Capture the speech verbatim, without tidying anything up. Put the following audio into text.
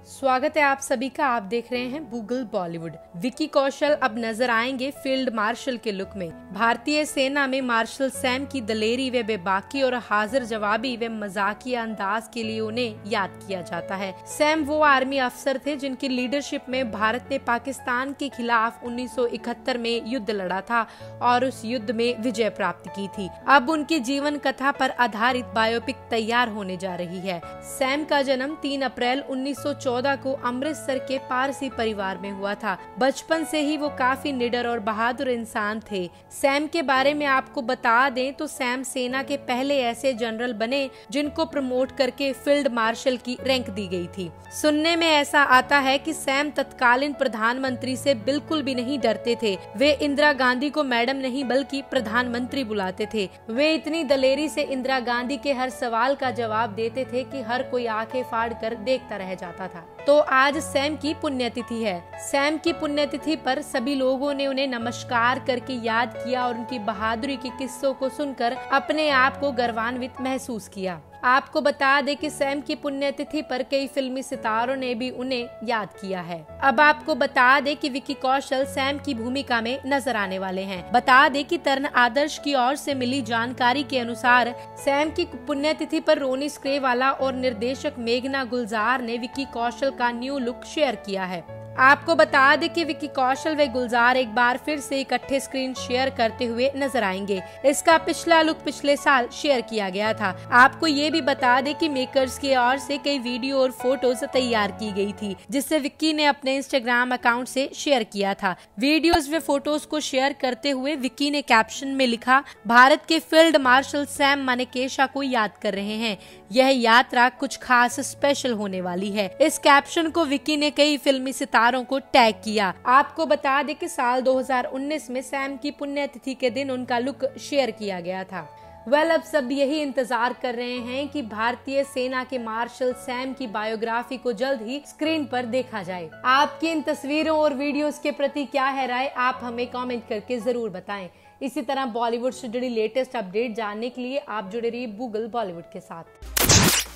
स्वागत है आप सभी का। आप देख रहे हैं गूगल बॉलीवुड। विकी कौशल अब नजर आएंगे फील्ड मार्शल के लुक में। भारतीय सेना में मार्शल सैम की दलेरी व बेबाकी और हाजिर जवाबी व मजाकिया अंदाज के लिए उन्हें याद किया जाता है। सैम वो आर्मी अफसर थे जिनकी लीडरशिप में भारत ने पाकिस्तान के खिलाफ उन्नीस सौ इकहत्तर में युद्ध लड़ा था और उस युद्ध में विजय प्राप्त की थी। अब उनकी जीवन कथा पर आधारित बायोपिक तैयार होने जा रही है। सैम का जन्म तीन अप्रैल उन्नीस सौ चौदह को अमृतसर के पारसी परिवार में हुआ था। बचपन से ही वो काफी निडर और बहादुर इंसान थे। सैम के बारे में आपको बता दें तो सैम सेना के पहले ऐसे जनरल बने जिनको प्रमोट करके फील्ड मार्शल की रैंक दी गई थी। सुनने में ऐसा आता है कि सैम तत्कालीन प्रधानमंत्री से बिल्कुल भी नहीं डरते थे। वे इंदिरा गांधी को मैडम नहीं बल्कि प्रधानमंत्री बुलाते थे। वे इतनी दलेरी से इंदिरा गांधी के हर सवाल का जवाब देते थे कि हर कोई आंखें फाड़ कर देखता रह जाता था। तो आज सैम की पुण्यतिथि है। सैम की पुण्यतिथि पर सभी लोगों ने उन्हें नमस्कार करके याद किया और उनकी बहादुरी के किस्सों को सुनकर अपने आप को गर्वान्वित महसूस किया। आपको बता दें कि सैम की पुण्यतिथि पर कई फिल्मी सितारों ने भी उन्हें याद किया है। अब आपको बता दें कि विकी कौशल सैम की भूमिका में नजर आने वाले हैं। बता दें कि तरण आदर्श की ओर से मिली जानकारी के अनुसार सैम की पुण्यतिथि पर रोनी स्क्रेवाला और निर्देशक मेघना गुलजार ने विकी कौशल का न्यू लुक शेयर किया है। आपको बता दें कि विकी कौशल व गुलजार एक बार फिर से इकट्ठे स्क्रीन शेयर करते हुए नजर आएंगे। इसका पिछला लुक पिछले साल शेयर किया गया था। आपको ये भी बता दें कि मेकर्स की ओर से कई वीडियो और फोटोज तैयार की गई थी जिसे विक्की ने अपने इंस्टाग्राम अकाउंट से शेयर किया था। वीडियोज व फोटोज को शेयर करते हुए विक्की ने कैप्शन में लिखा, भारत के फील्ड मार्शल सैम मानेकशॉ को याद कर रहे हैं। यह यात्रा कुछ खास स्पेशल होने वाली है। इस कैप्शन को विक्की ने कई फिल्मी सितारों को टैग किया। आपको बता दें कि साल दो हज़ार उन्नीस में सैम की पुण्यतिथि के दिन उनका लुक शेयर किया गया था। वेल well, अब सब यही इंतजार कर रहे हैं कि भारतीय सेना के मार्शल सैम की बायोग्राफी को जल्द ही स्क्रीन पर देखा जाए। आपकी इन तस्वीरों और वीडियोस के प्रति क्या है राय, आप हमें कमेंट करके जरूर बताएं। इसी तरह बॉलीवुड से जुड़ी लेटेस्ट अपडेट जानने के लिए आप जुड़े रहिए गूगल बॉलीवुड के साथ।